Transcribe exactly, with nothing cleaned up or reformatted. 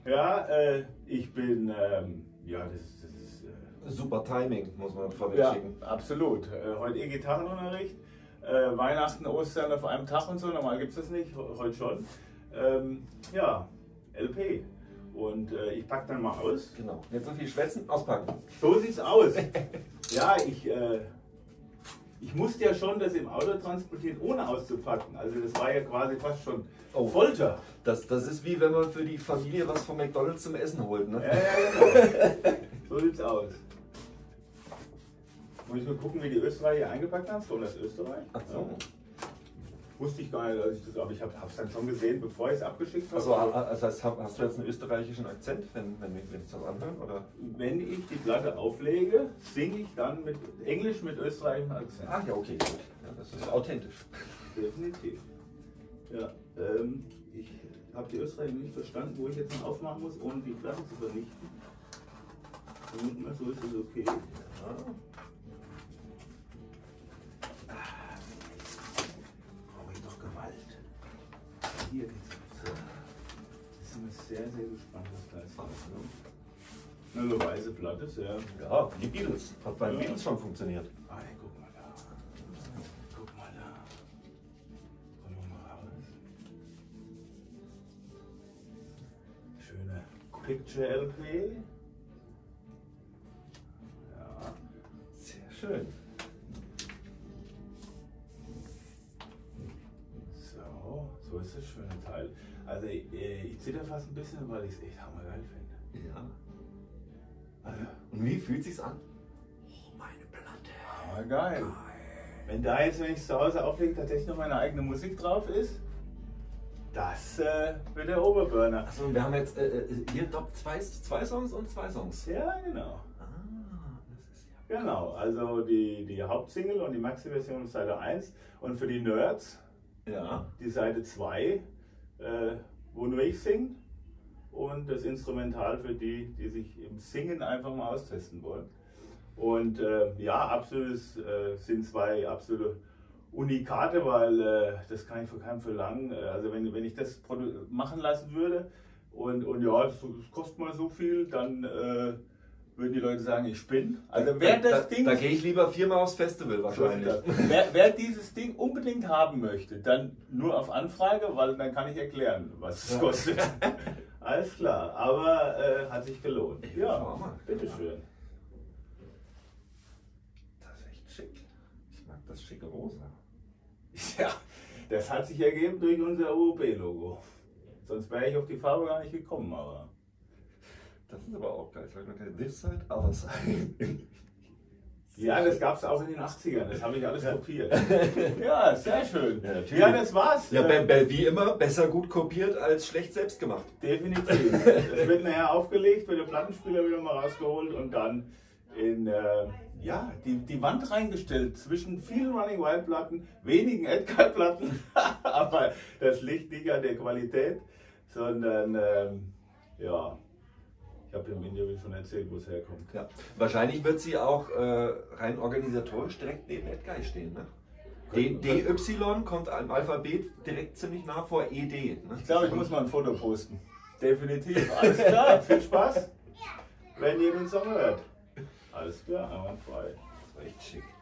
Ja, äh, ich bin, ähm, ja, das, das ist... Äh, Super Timing, muss man vorweg ja, schicken. absolut. Äh, heute eh Gitarrenunterricht. Äh, Weihnachten, Ostern auf einem Tag und so, normal gibt es das nicht, heute schon. Ähm, ja, L P. Und äh, ich packe dann mal aus. Genau. Jetzt so viel schwätzen, auspacken. So sieht's aus. Ja, ich, äh, ich musste ja schon das im Auto transportieren, ohne auszupacken. Also das war ja quasi fast schon Oh. Folter. Das, das ist wie wenn man für die Familie was von McDonalds zum Essen holt, ne? Ja, ja, genau. So sieht's aus. Muss ich mal gucken, wie die Österreicher eingepackt haben. So, das Österreich. Ach so. Ja. Wusste ich gar nicht, als ich das, aber ich habe es dann schon gesehen, bevor ich es abgeschickt habe. Also, also heißt, hast du jetzt einen österreichischen Akzent, wenn, wenn wir uns das anhören? Oder? Wenn ich die Platte auflege, singe ich dann mit Englisch mit österreichischem Akzent. Ach ja, okay, gut. Ja, das ist authentisch. Definitiv. Ja, ähm, ich habe die Österreicher nicht verstanden, wo ich jetzt noch aufmachen muss, ohne die Platte zu vernichten. Und so ist es okay. Ja. Brauche ich doch Gewalt. Hier geht's. So. Jetzt sind wir sehr, sehr gespannt, was da ist. Eine weiße Platte, sehr. Ja, die Beatles. Hat bei den Ja. Beatles schon funktioniert. Ah, hey, guck mal da. Guck mal da. Komm mal raus. Schöne Picture L P. Ja. Sehr schön. So, so ist das schöne Teil. Also ich, ich zitter fast ein bisschen, weil ich es echt hammergeil finde. Ja. Also, Und wie fühlt sich's an? Oh, meine Platte. hammergeil. Wenn da jetzt, wenn ich es zu Hause auflege, tatsächlich noch meine eigene Musik drauf ist, das äh, wird der Oberburner. Achso, und wir haben jetzt äh, hier doch zwei, zwei Songs und zwei Songs. Ja, genau. Ah, das ist ja. Genau, also die, die Hauptsingle und die Maxi-Version ist Seite eins und für die Nerds Ja. die Seite zwei, äh, wo nur ich singe und das Instrumental für die, die sich im Singen einfach mal austesten wollen. Und äh, ja, absolutes, äh, sind zwei absolute Unikate, weil äh, das kann ich von keinem verlangen. Also wenn, wenn ich das machen lassen würde und, und ja, das, das kostet mal so viel, dann äh, würden die Leute sagen, ich spinne. Also wer da, das da, Ding... Da gehe ich lieber viermal aufs Festival wahrscheinlich. wer, wer dieses Ding unbedingt haben möchte, dann nur auf Anfrage, weil dann kann ich erklären, was es Ja. kostet. Alles klar, aber äh, hat sich gelohnt. Ja, Ja, bitteschön. Das ist echt schick. Ich mag das schicke Rosa. Ja, das hat sich ergeben durch unser O O B-Logo. Sonst wäre ich auf die Farbe gar nicht gekommen, aber... Das ist aber auch geil. This side, other side. Ja, das gab es auch in den achtzigern, das habe ich alles kopiert. Ja, sehr schön. Ja, natürlich. Ja, das war's. Ja, Äh, be- be- wie immer, besser gut kopiert als schlecht selbst gemacht. Definitiv. Es wird nachher aufgelegt, wird der Plattenspieler wieder mal rausgeholt und dann in äh, ja, die, die Wand reingestellt zwischen vielen Running Wild Platten, wenigen Edgar Platten, aber das liegt nicht an der Qualität, sondern ähm, ja, ich habe im Interview schon erzählt, wo es herkommt. Ja. Wahrscheinlich wird sie auch äh, rein organisatorisch direkt neben Edguy stehen. Ne? D, D Y kommt im Alphabet direkt ziemlich nah vor E D. Ne? Ich glaube, ich muss mal ein Foto posten. Definitiv. Alles klar, viel Spaß, wenn ihr den Song hört. Alles klar, einwandfrei. Das war echt schick.